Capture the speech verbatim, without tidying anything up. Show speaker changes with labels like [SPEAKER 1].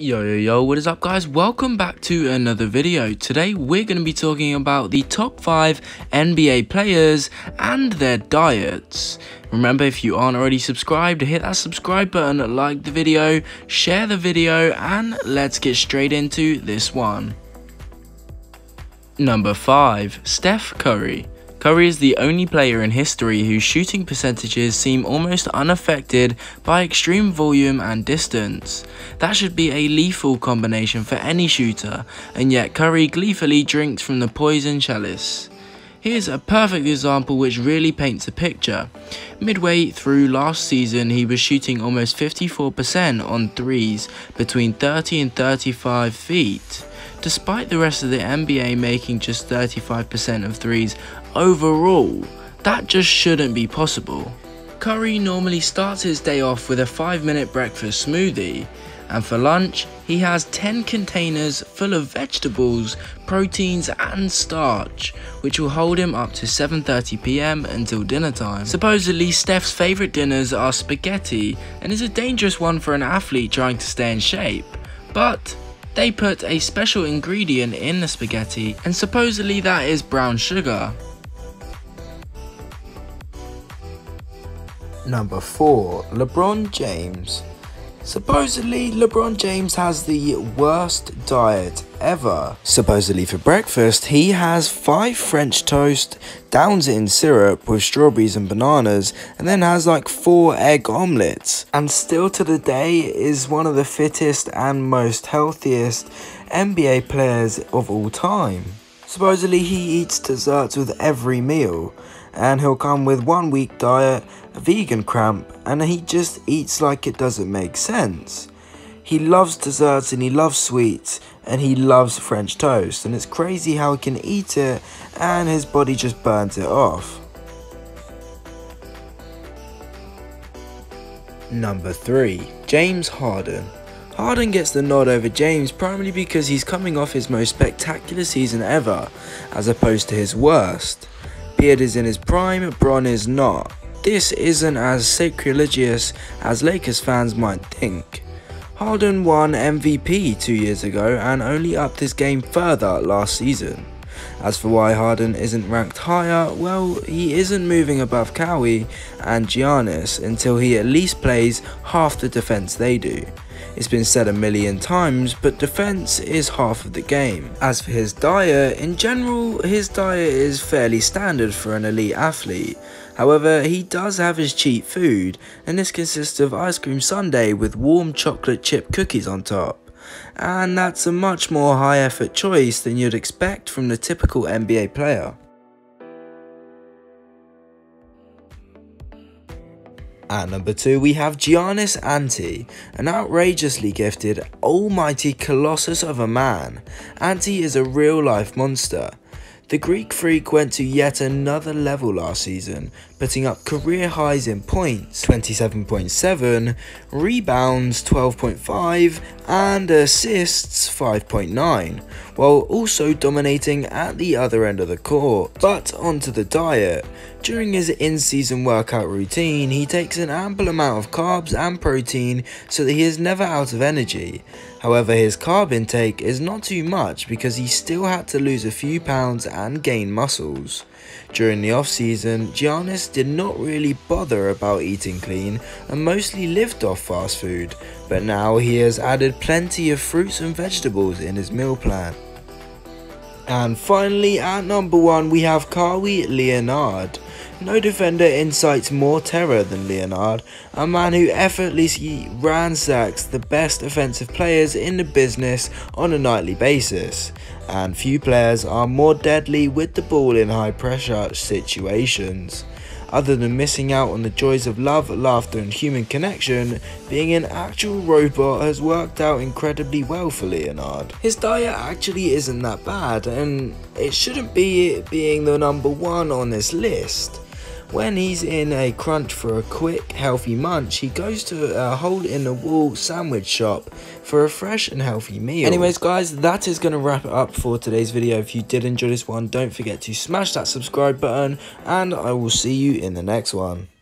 [SPEAKER 1] Yo yo yo, what is up guys? Welcome back to another video. Today we're going to be talking about the top five N B A players and their diets. Remember, if you aren't already subscribed, hit that subscribe button, like the video, share the video, and let's get straight into this one. Number five. Steph Curry. Curry is the only player in history whose shooting percentages seem almost unaffected by extreme volume and distance. That should be a lethal combination for any shooter, and yet Curry gleefully drinks from the poison chalice. Here's a perfect example which really paints a picture. Midway through last season, he was shooting almost fifty-four percent on threes between thirty and thirty-five feet. Despite the rest of the N B A making just thirty-five percent of threes overall, that just shouldn't be possible. Curry normally starts his day off with a five minute breakfast smoothie, and for lunch he has ten containers full of vegetables, proteins and starch, which will hold him up to seven thirty p m until dinner time. Supposedly Steph's favourite dinners are spaghetti, and is a dangerous one for an athlete trying to stay in shape, but they put a special ingredient in the spaghetti, and supposedly that is brown sugar. Number four. LeBron James. Supposedly, LeBron James has the worst diet ever. Supposedly for breakfast, he has five French toast, downs it in syrup with strawberries and bananas, and then has like four egg omelets. And still to the day is one of the fittest and most healthiest N B A players of all time. Supposedly he eats desserts with every meal, and he'll come with one week diet, a vegan cramp, and he just eats like it doesn't make sense. He loves desserts and he loves sweets and he loves French toast, and it's crazy how he can eat it and his body just burns it off. Number three. James Harden. Harden gets the nod over James primarily because he's coming off his most spectacular season ever, as opposed to his worst. Beard is in his prime, Bron is not. This isn't as sacrilegious as Lakers fans might think. Harden won M V P two years ago and only upped his game further last season. As for why Harden isn't ranked higher, well, he isn't moving above Kawhi and Giannis until he at least plays half the defense they do. It's been said a million times, but defense is half of the game. As for his diet, in general, his diet is fairly standard for an elite athlete. However, he does have his cheat food, and this consists of ice cream sundae with warm chocolate chip cookies on top. And that's a much more high effort choice than you'd expect from the typical N B A player. At number two, we have Giannis Ante, an outrageously gifted, almighty colossus of a man. Ante is a real-life monster. The Greek freak went to yet another level last season, putting up career highs in points, twenty-seven point seven, rebounds twelve point five, and assists five point nine, while also dominating at the other end of the court. But onto the diet. During his in-season workout routine, he takes an ample amount of carbs and protein so that he is never out of energy. However, his carb intake is not too much because he still had to lose a few pounds and gain muscles. During the off-season, Giannis did not really bother about eating clean and mostly lived off fast food, but now he has added plenty of fruits and vegetables in his meal plan. And finally, at number one, we have Kawhi Leonard. No defender incites more terror than Leonard, a man who effortlessly ransacks the best offensive players in the business on a nightly basis, and few players are more deadly with the ball in high pressure situations. Other than missing out on the joys of love, laughter and human connection, being an actual robot has worked out incredibly well for Leonard. His diet actually isn't that bad, and it shouldn't be it being the number one on this list. When he's in a crunch for a quick, healthy munch, he goes to a hole-in-the-wall sandwich shop for a fresh and healthy meal. Anyways guys, that is going to wrap it up for today's video. If you did enjoy this one, don't forget to smash that subscribe button, and I will see you in the next one.